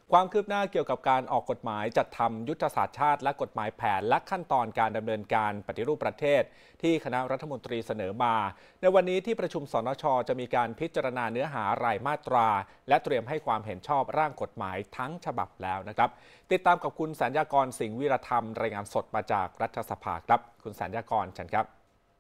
ความคืบหน้าเกี่ยวกับการออกกฎหมายจัดทำยุทธศาสตร์ชาติและกฎหมายแผนและขั้นตอนการดำเนินการปฏิรูปประเทศที่คณะรัฐมนตรีเสนอมาในวันนี้ที่ประชุมสนช.จะมีการพิจารณาเนื้อหารายมาตราและเตรียมให้ความเห็นชอบร่างกฎหมายทั้งฉบับแล้วนะครับติดตามกับคุณสัญญากรสิงห์วีรธรรมรายงานสดมาจากรัฐสภาครับคุณสัญญากรเชิญครับ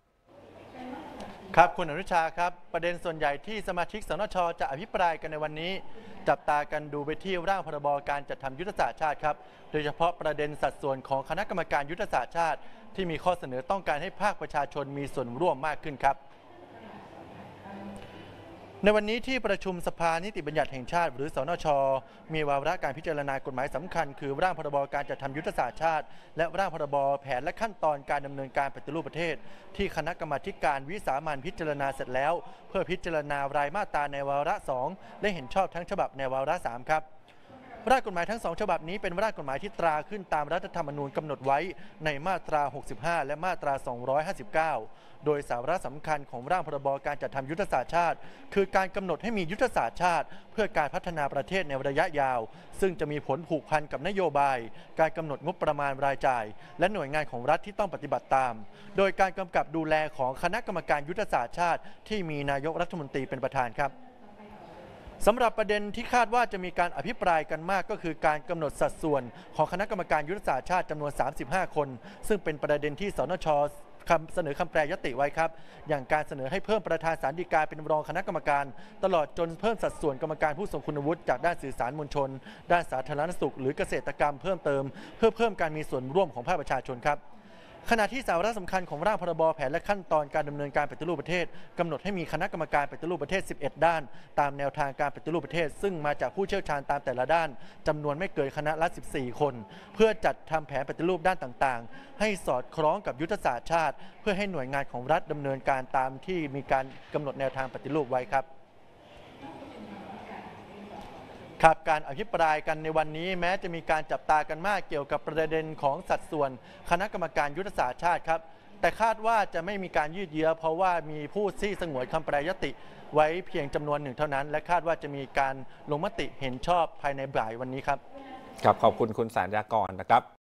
ครับคุณอนุชาครับประเด็นส่วนใหญ่ที่สมาชิกสนช.จะอภิปรายกันในวันนี้จับตากันดูไปที่ร่างพรบการจัดทำยุทธศาสตร์ชาติครับโดยเฉพาะประเด็นสัดส่วนของคณะกรรมการยุทธศาสตร์ชาติที่มีข้อเสนอต้องการให้ภาคประชาชนมีส่วนร่วมมากขึ้นครับในวันนี้ที่ประชุมสภานิติบัญญัติแห่งชาติหรือสนช.มีวาระการพิจารณากฎหมายสำคัญคือร่างพรบการจัดทำยุทธศาสตร์ชาติและร่างพรบแผนและขั้นตอนการดำเนินการปฏิรูปประเทศที่คณะกรรมาการวิสามัญพิจารณาเสร็จแล้วเพื่อพิจารณารายมาตราในวาระ 2และเห็นชอบทั้งฉบับในวาระ 3ครับร่างกฎหมายทั้ง2ฉบับนี้เป็นร่างกฎหมายที่ตราขึ้นตามรัฐธรรมนูญกำหนดไว้ในมาตรา 65 และมาตรา 259 โดยสาระสำคัญของร่างพรบการจัดทำยุทธศาสตร์ชาติคือการกำหนดให้มียุทธศาสตร์ชาติเพื่อการพัฒนาประเทศในระยะยาวซึ่งจะมีผลผูกพันกับนโยบายการกำหนดงบประมาณรายจ่ายและหน่วยงานของรัฐที่ต้องปฏิบัติตามโดยการกำกับดูแลของคณะกรรมการยุทธศาสตร์ชาติที่มีนายกรัฐมนตรีเป็นประธานครับสำหรับประเด็นที่คาดว่าจะมีการอภิปรายกันมากก็คือการกำหนดสัดส่วนของคณะกรรมการยุทธศาสตร์ชาติจำนวน35คนซึ่งเป็นประเด็นที่สนช.เสนอคำแปรยติไว้ครับอย่างการเสนอให้เพิ่มประธานศาลฎีกาเป็นรองคณะกรรมการตลอดจนเพิ่มสัดส่วนกรรมการผู้ทรงคุณวุฒิจากด้านสื่อสารมวลชนด้านสาธารณสุขหรือเกษตรกรรมเพิ่มเติมเพื่อเพิ่มการมีส่วนร่วมของภาคประชาชนครับขณะที่สาระสำคัญของร่างพรบแผนและขั้นตอนการดำเนินการปฏิรูปประเทศกำหนดให้มีคณะกรรมการปฏิรูปประเทศ11ด้านตามแนวทางการปฏิรูปประเทศซึ่งมาจากผู้เชี่ยวชาญตามแต่ละด้านจำนวนไม่เกินคณะละ14คนเพื่อจัดทำแผนปฏิรูปด้านต่างๆให้สอดคล้องกับยุทธศาสตร์ชาติเพื่อให้หน่วยงานของรัฐดำเนินการตามที่มีการกำหนดแนวทางปฏิรูปไว้ครับการอภิปรายกันในวันนี้แม้จะมีการจับตากันมากเกี่ยวกับประเด็นของสัดส่วนคณะกรรมการยุทธศาสตร์ชาติครับแต่คาดว่าจะไม่มีการยืดเยื้อเพราะว่ามีผู้ที่สงวนคำแปรยติไว้เพียงจำนวนหนึ่งเท่านั้นและคาดว่าจะมีการลงมติเห็นชอบภายในบ่ายวันนี้ครับขอบคุณคุณสัญญากรนะครับ